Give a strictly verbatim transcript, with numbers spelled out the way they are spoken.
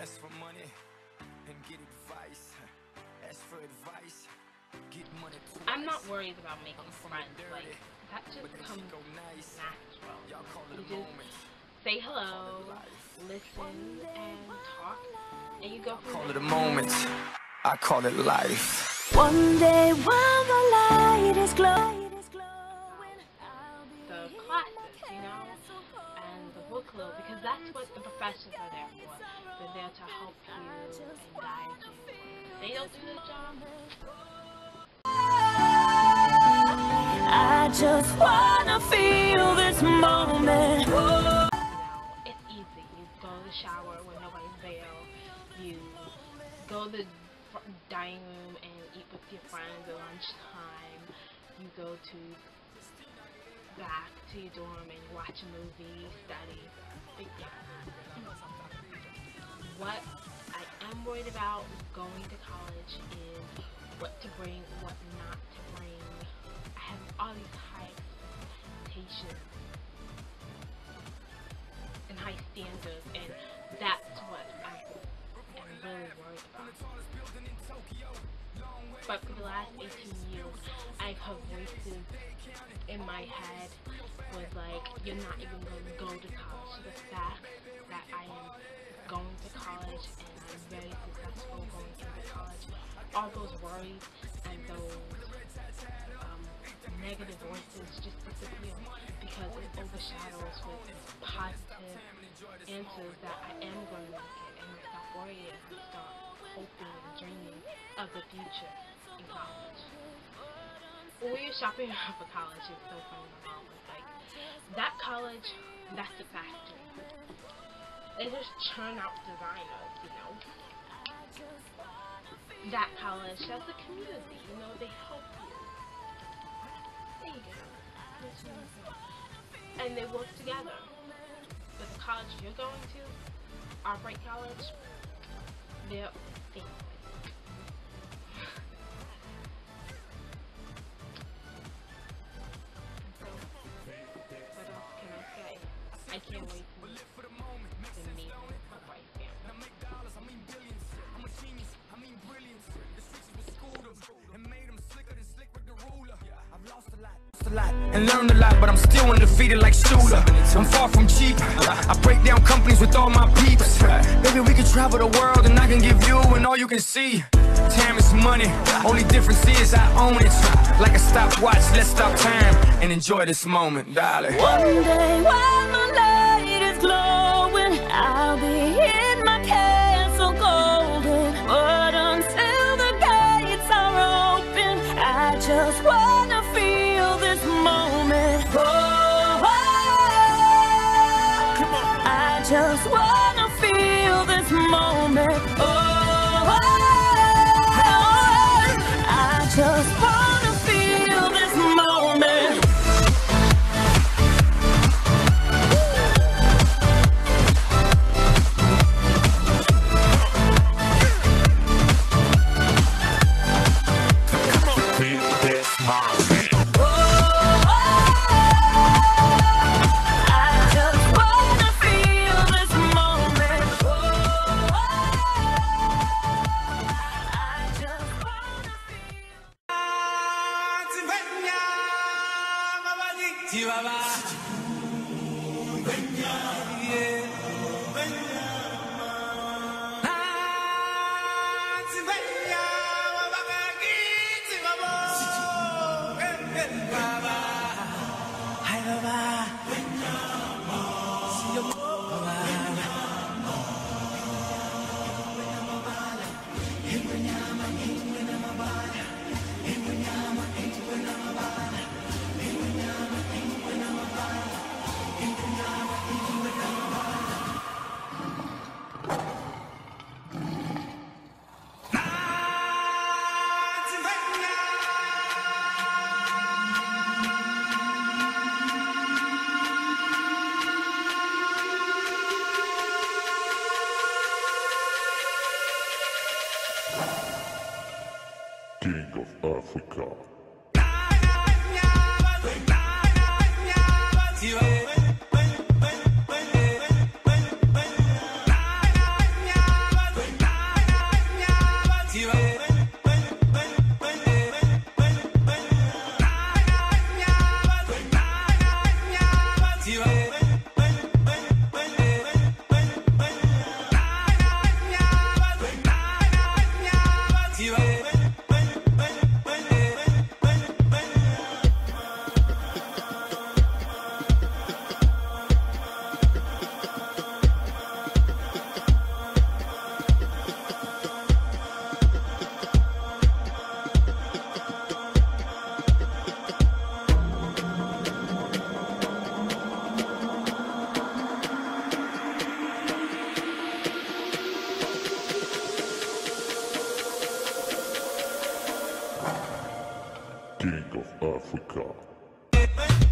Ask for money and get advice. Ask for advice. Get money twice. I'm not worried about making friends. Like, that just comes natural. You just say hello, listen, and talk, and you go from Call it a moment. I call it life. One day while the light is glowing, the classes, you know, and the book club, because that's what the professors are there for. They're there to help you and guide you. They don't do the job. I just wanna feel this moment. You know, it's easy. You go to the shower when nobody's there. You go to the dining room and eat with your friends at lunchtime. You go to back to your dorm and you watch a movie, study. But yeah. What I am worried about going to college is what to bring, what not to bring. I have all these high expectations and high standards, and that's what I am really worried about. But for the last eighteen years, I've heard voices in my head was like, you're not even going to go to college. The fact that I am going to college and I'm very successful going into college, all those worries and those um, negative voices just disappear because it overshadows with positive answers that I am going to make it, and I stop worrying and I start hoping and dreaming of the future in college. When we were shopping for college, it's so funny. My mom was like, that college, that's a factory. They just churn out designers, you know. That college, that's a community, you know, they help you. There you go. And they work together. But the college you're going to, Albright College, they're family. So, what else can I say? I can't wait to meet the meet Albright family. And learned a lot, but I'm still undefeated like Shula. I'm far from cheap. I break down companies with all my peeps. Maybe we can travel the world and I can give you and all you can see. Time is money, only difference is I own it. Like a stopwatch, let's stop time and enjoy this moment, darling. One day while the light is glowing, I'll be in my castle golden. But until the gates are open, I just wanna feel this moment. Oh, oh, I just wanna feel this moment. Oh, oh, I just wanna feel this moment. King of Africa. King of Africa.